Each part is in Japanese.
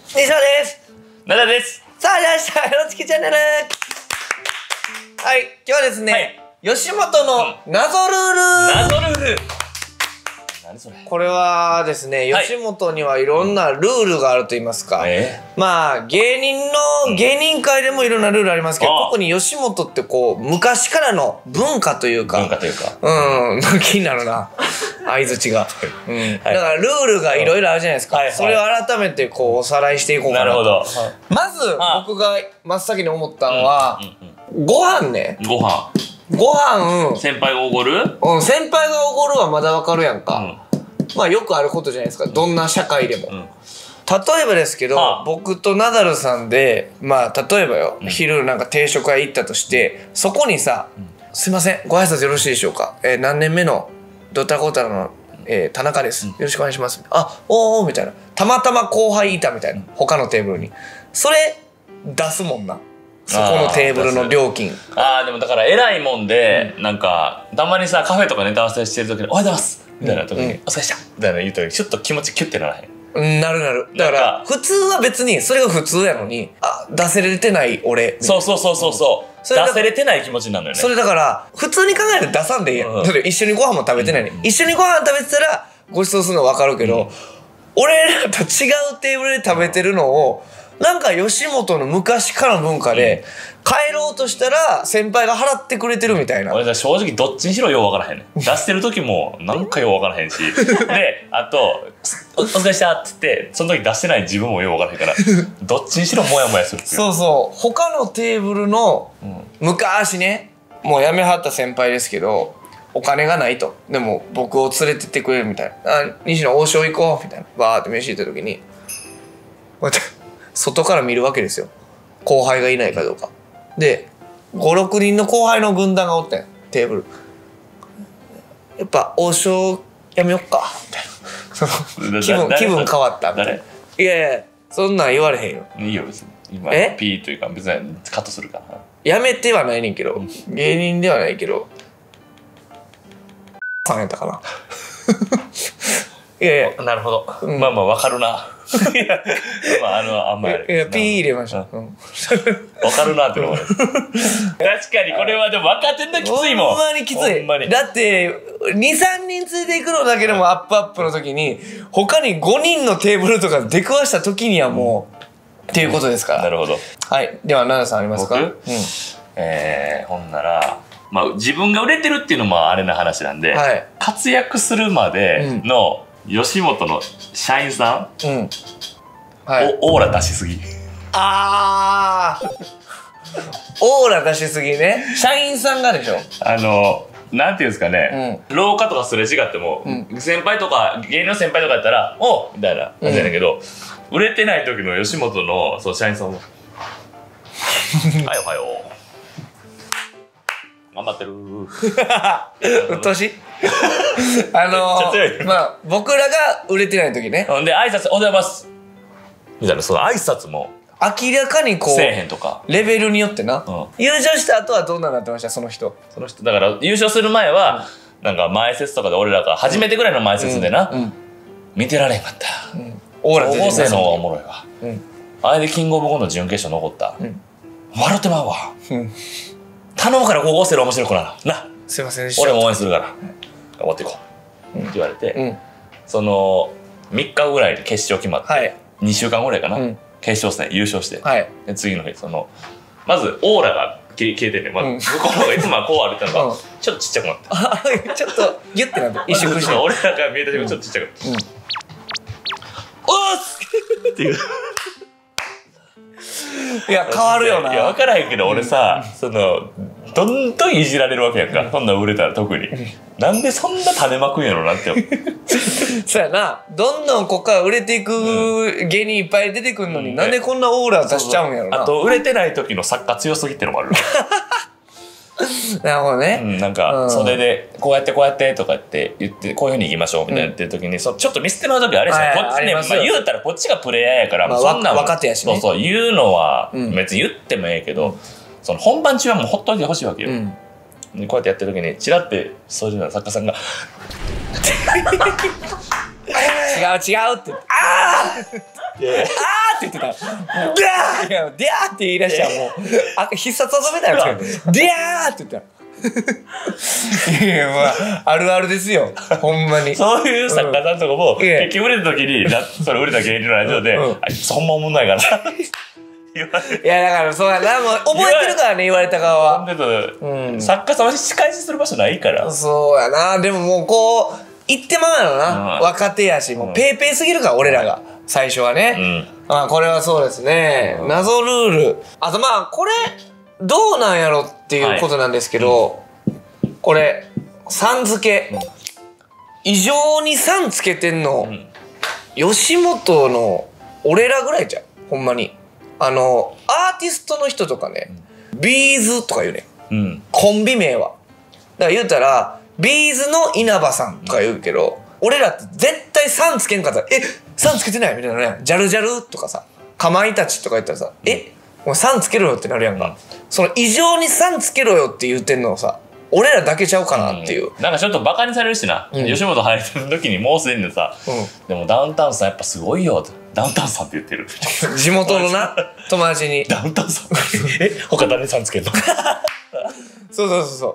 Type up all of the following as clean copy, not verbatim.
西野です。 奈良です。 さあ、始まりました。よろつきチャンネル。はい、今日はですね、吉本の謎ルール。 謎ルール。何それ。 これはですね、吉本にはいろんなルールがあると言いますか。まあ、芸人界でもいろんなルールありますけど、特に吉本ってこう、昔からの文化というか。気になるな。相づちが。だからルールがいろいろあるじゃないですか。それを改めてこう、おさらいしていこうかなと。 なるほど。 まず、僕が真っ先に思ったのは、ご飯ね。ご飯。 先輩がおごる？ 先輩がおごるはまだわかるやんか。まあよくあることじゃないですか。どんな社会でも。例えばですけど、僕とナダルさんで、まあ例えばよ、昼なんか定食屋行ったとして、そこにさ、すいません、ご挨拶よろしいでしょうか。何年目のドタコタの田中です。よろしくお願いします。あ、おーみたいな。たまたま後輩いたみたいな。他のテーブルに。それ、出すもんな。そこのテーブルの料金。 でもだから偉いもんで、なんかたまにさカフェとかネタ合わせしてる時に「おはようございます」みたいな時に「お疲れした」みたいな言うとちょっと気持ちキュッてならへん？ なるなる。だから普通は別にそれが普通やのに、出せれてない俺。 そう。出せれてない気持ちになるのよね。 それだから普通に考えて出さんでいいやん。一緒にご飯も食べてないね。一緒にご飯食べてたらご馳走するの分かるけど、俺らと違うテーブルで食べてるのをなんか吉本の昔からの文化で帰ろうとしたら先輩が払ってくれてるみたいな。 俺正直どっちにしろよう分からへんねん。出してる時もなんかよう分からへんしであと「お疲れした」っつってその時出してない自分もよう分からへんからどっちにしろモヤモヤする。 そう。他のテーブルの昔ね、もう辞めはった先輩ですけど、お金がないと。でも僕を連れてってくれるみたいな。西野王将行こうみたいな。バーって飯行った時にこうやって外から見るわけですよ。後輩がいないかどうか。で、5、6人の後輩の軍団がおってん、テーブル。やっぱ王将やめよっかみたいな。気分変わったみたいな。いや、そんなん言われへんよ。 いいよ別に。今ピーというか別にカットするから。 やめてはないねんけど、芸人ではないけど、さんやったかな。いやなるほど。まあ分かるな。あんまり。 ピー入れました。 分かるなってのも。確かにこれはでも若手のきついもん。 ほんまにきつい。だって2、3人連れて行くのだけでもアップの時に他に5人のテーブルとか出くわした時にはもうっていうことですから。 なるほど。 はい。では奈良さんありますか？ ほんならまあ自分が売れてるっていうのもあれな話なんで、活躍するまでの吉本の社員さん、オーラ出しすぎ。 オーラ出しすぎね。社員さんがでしょ。 なんていうんですかね、廊下とかすれ違っても、先輩とか芸人の先輩とかやったら「おう!」みたいな感じやねんけど、売れてない時の吉本の社員さんも「はいおはよう頑張ってる」 うっとうしい。まあ僕らが売れてない時ね。 ほんで挨拶「おはようございます」みたいな、その挨拶も明らかにこうせえへんとか、 レベルによってな。優勝した後はどんなになってました？その人だから優勝する前はなんか前説とかで俺らが初めてぐらいの前説でな、見てられへんかった、 オーラ高校生の方がおもろいわ、あれでキングオブコント準決勝残った、笑ってまうわ、頼むから高校生の面白い子なすいませんでした、 俺も応援するから頑張っていこうって言われて、その3日ぐらいで決勝決まって2週間ぐらいかな、決勝戦優勝して、で次の日まずオーラが消えてんねん。向こうの方がいつもはこう歩いてたのがちょっとちっちゃくなった。 ちょっとギュッてなって一瞬して俺らが見えた瞬間ちょっとちっちゃくなった。おっすっていう。 いや変わるよな。 いや分からへんけど俺さ、どんどんいじられるわけやんか、そんなん売れたら特に。なんでそんな種まくんやろなって。 そうやな、どんどんこっから売れていく芸人いっぱい出てくるのに、なんでこんなオーラ出しちゃうんやろな。 あと売れてない時の作家強すぎってのもある。 なるほどね。 なんかそれでこうやってとかって言ってこういうふうにいきましょうみたいな言ってる時にちょっと見捨ての時あれですね。こっちね、言うたらこっちがプレイヤーやからそんなん若手やしね。 そう言うのは別に言ってもええけど、その本番中はもうほっといてほしいわけよ。こうやってやってる時にチラってそういうの作家さんが違うって、ああって、 って言ってた。デャーいや、デャーって言い出したらもう、必殺技みたいなやつが、デャーって言った。いや、まあ、あるあるですよ。ほんまに。 そういう作家さんとかも、結局売れた時に、それ売れた芸人のラジオで、あいつほんまおもんないから。 いや、だからそうやな、もう覚えてるからね、言われた側は。 作家さんは仕返しする場所ないから。 そうやな、でももうこう、言ってまうやろな。若手やし、もうペーペーすぎるから、俺らが。最初はね。これはそうですね。謎ルール。あとまあ、これ、どうなんやろっていうことなんですけど、これ、さん付け。異常にさんつけてんの、吉本の俺らぐらいじゃん。ほんまに。アーティストの人とかね、ビーズとか言うね。コンビ名は。だから言うたら、ビーズの稲葉さんとか言うけど、俺らって絶対さんつけんかったら、さんつけてないみたいなね。ジャルジャルとかさ、かまいたちとか言ったらさ、もうさんつけろよってなるやんか。その異常にさんつけろよって言ってんのをさ、俺らだけちゃうかなっていう。 なんかちょっとバカにされるしな。吉本入ってる時にもうすでにさ、でもダウンタウンさんやっぱすごいよって。ダウンタウンさんって言ってる。 地元のな、友達に。 ダウンタウンさん他誰さんつけんのそう。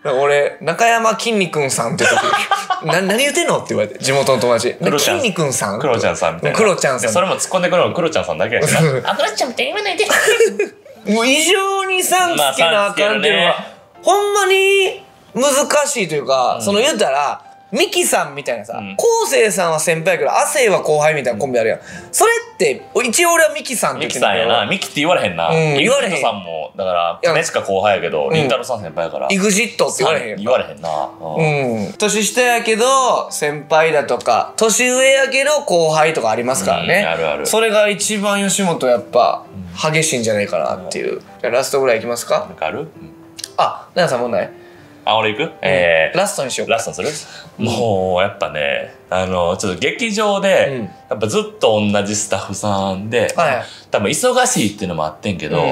俺、中山きんに君さんって言った時何言ってんのって言われて、地元の友達。きんに君さんクロちゃんさんみたいな。 クロちゃんさん。 それも突っ込んでくるのクロちゃんさんだけやしな。 クロちゃんみたいに言わないで。 もう異常にさんつけなあかんっていうのは、ほんまに難しいというか、その言うたら、ミキさんみたいなさ、昴生さんは先輩やけど、亜生は後輩みたいなコンビあるやん。それって、一応俺はミキさんって言ってんだけど。 ミキさんやな。ミキって言われへんな。 言われへん。 リンタロさんも、だから、兼近後輩やけど、リンタロさん先輩やから。 イグジットって言われへん。 言われへんな。 年下やけど、先輩だとか、年上やけど、後輩とかありますからね。 あるある。 それが一番吉本やっぱ、激しいんじゃないかなっていう。じゃあラストぐらいいきますか？ なんかある？ あ、奈々さん問題？ 俺行く？ ラストにしよう。 ラストにする？もうやっぱね、ちょっと劇場でやっぱずっと同じスタッフさんで、多分忙しいっていうのもあってんけど、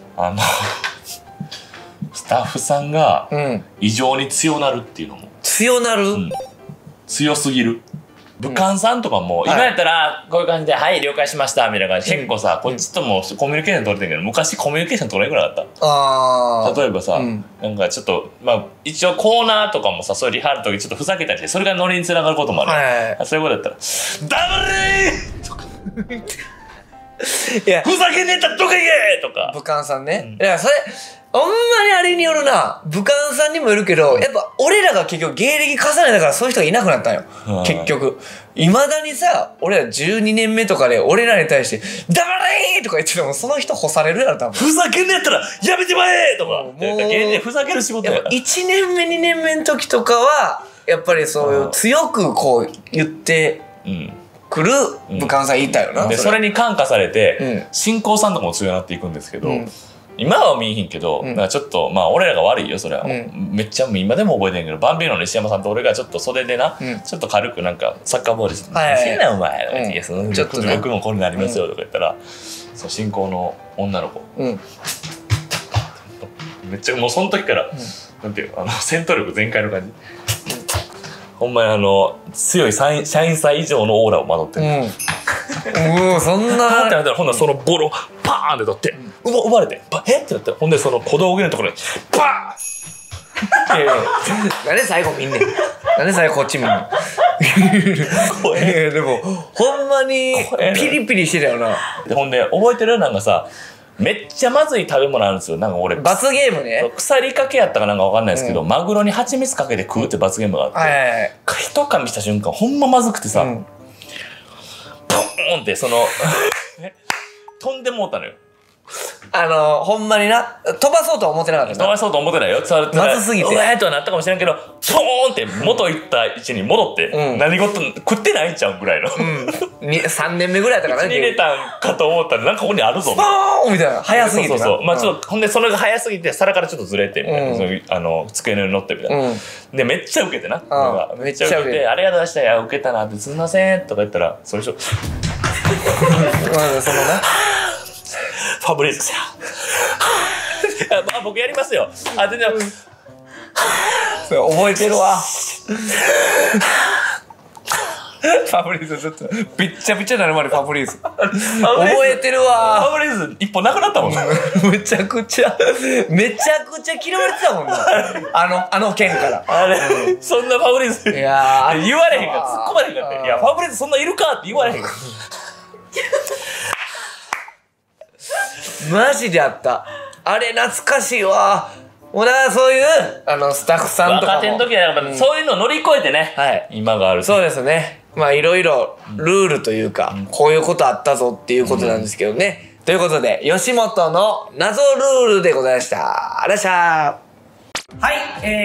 スタッフさんが異常に強なるっていうのも。 強なる？ 強すぎる。武漢さんとかも、今やったらこういう感じで「はい了解しました」みたいな感じで結構さこっちともコミュニケーション取れてんけど、昔コミュニケーション取れなくなかった？例えばさ、なんかちょっとまあ一応コーナーとかもさ、そういうリハールの時ちょっとふざけたりして、それがノリにつながることもある。そういうことだったら「ダブルー!」とかいや、ふざけねえたらどか言えとか。 武漢さんね。いや、それ、ほんまにあれによるな。武漢さんにもよるけど、やっぱ俺らが結局芸歴重ねたからそういう人がいなくなったんよ。結局。未だにさ、俺ら12年目とかで俺らに対して、黙れーとか言ってても、その人干されるやろ、多分。 ふざけんねやったら、やめてまえとか。もう、芸人ふざける仕事やから。 1年目、2年目の時とかは、やっぱりそういう強くこう言って、来る武漢さんいたよな。 で、それに感化されて、新興さんとかも強くなっていくんですけど、今は見えへんけど、なんかちょっと、まあ俺らが悪いよ、それは。めっちゃ今でも覚えてんけど、バンビーノの石山さんと俺がちょっと袖でな、ちょっと軽くなんかサッカーボールして、何してんなお前。いや、ちょっと僕もこれになりますよとか言ったら、そう、新興の女の子。めっちゃもうその時から、なんていう戦闘力全開の感じ。ほんまに強い社員さん以上のオーラをまとってる。 そんなってなったら、ほんならそのボールをパーンって取って奪われてってなったら、ほんでその小道具のところにパーンなんで最後見んねん。なんで最後こっち見んねん。でもほんまにピリピリしてたよな。 ほんで覚えてる？なんかさ、めっちゃまずい食べ物あるんですよ。なんか俺罰ゲームね。 腐りかけやったかなんかわかんないですけど、マグロに蜂蜜かけて食うって罰ゲームがあって、一噛みした瞬間ほんままずくてさ、ポーンってその飛んでもうたのよ。 ほんまにな、飛ばそうとは思ってなかった。 飛ばそうと思ってないよ。 まずすぎて。 うわーとはなったかもしれんけど、ポーンって元行った位置に戻って、何事食ってないんちゃうぐらいの。 3年目ぐらいだったかな。 入れたんかと思ったら、なんかここにあるぞ。 ポーンみたいな。早すぎて。 そう。まあちょっと、ほんでそれが早すぎて、皿からちょっとずれて、みたいな。机の上に乗ってみたいな。で、めっちゃウケてな。めっちゃウケて、ありがとうございました。いや、ウケたなって、すみません。とか言ったら、そういう人。そのな。ファブリーズまあ僕やりますよ。全然覚えてるわ。 ファブリーズちょっとびっちゃびちゃなるまでファブリーズ覚えてるわ。 ファブリーズ一歩なくなったもんな。 めちゃくちゃ嫌われてたもんな。あの件からあれ、そんなファブリーズいや言われへんから突っ込まれへんかって。いやファブリーズそんないるかって言われへんからマジであった。あれ懐かしいわ。もうだからそういうスタッフさんとかも若手の時はやっぱそういうのを乗り越えてね、 はい、 今がある。 そうですね。まあいろいろルールというか、こういうことあったぞっていうことなんですけどね。ということで吉本の謎ルールでございました。あらっしゃー。はい、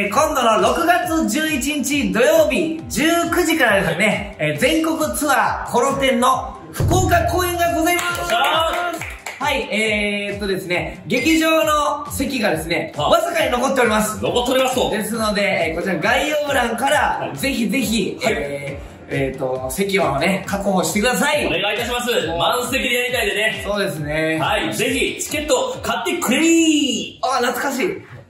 今度の6月11日土曜日19時からですね、全国ツアーコロテンの福岡公演がございます。はい、ですね、劇場の席がですね、わずかに残っております。 残っておりますと。 ですので、こちら概要欄から、ぜひぜひ、席をね、確保してください。 お願いいたします。満席でやりたいでね。 そうですね。 はい、ぜひ、チケット買ってくれー。 あ、懐かしい。